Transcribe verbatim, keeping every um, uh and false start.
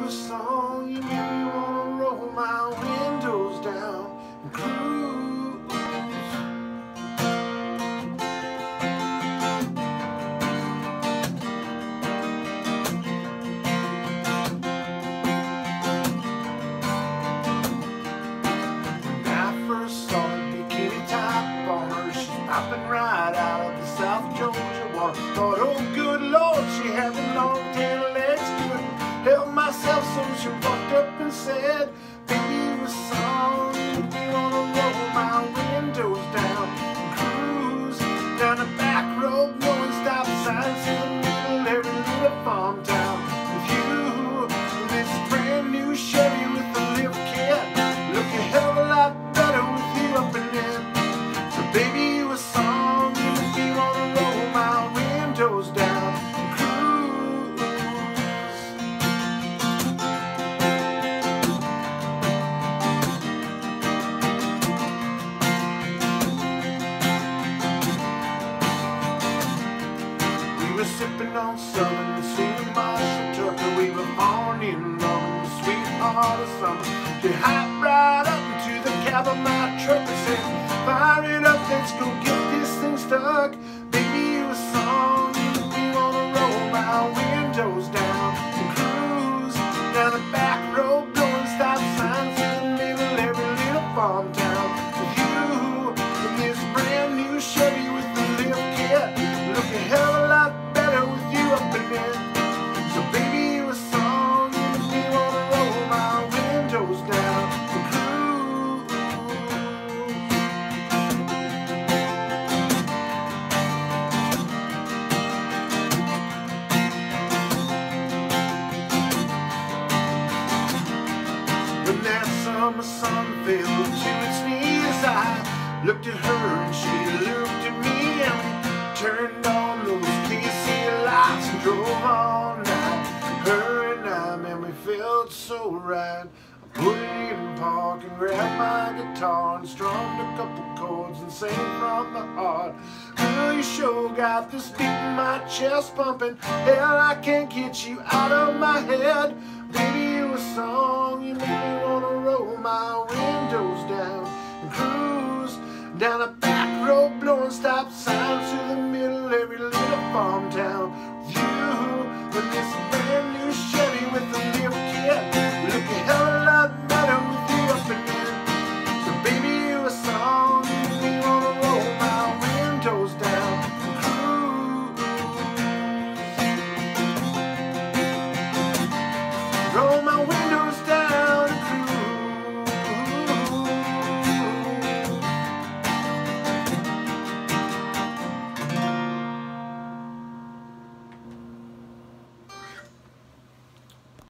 a song, you make me wanna roll my windows down and cruise. When I first saw a bikini top on her, she's popping right out of the South Georgia water. Thought, oh good Lord, she had the long tail legs. Couldn't help myself, so she walked up and said, baby, with song, you wanna roll my windows down and cruise down the back road, knowing stop signs in the middle of every little farm town. With you, this brand new Chevy with a lift kit, look a hell of a lot better with you up in it. So baby, with song, you make me wanna roll my windows down and cruise. We were sipping on Southern and singing Marshall Tucker. We were born in love in the sweet heart of summer. She hopped right up into the cab of my truck and said, fire it up, let's go get this thing stuck. Baby, with song, you make me wanna roll my windows down and cruise down the back road, blowing stop signs in the middle of every little farm town. With you in this brand new Chevy with the lift kit, look a hell of a lot better with you up in it. So baby, with song, you make me wanna roll my windows down and cruise. When that summer sun fell to its knees, I looked at her and she looked at me, and we turned on those K C lights and drove all night. Her and I, man, we felt so right. I put it in park and grabbed my guitar and strummed a couple chords and sang from the heart. Girl, you sure got this beat in my chest pumping. Hell, I can't get you out of my head. Baby, you a song, you make me wanna roll my windows down and cruise down a back road, blowing stop signs through the middle of every little farm town. With you